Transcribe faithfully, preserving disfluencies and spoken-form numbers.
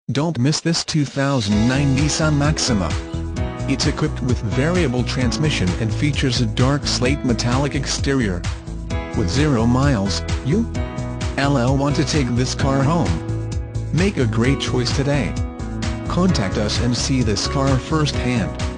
Don't miss this two thousand nine Nissan Maxima. It's equipped with variable transmission and features a dark slate metallic exterior. With zero miles, you will want to take this car home. Make a great choice today. Contact us and see this car firsthand.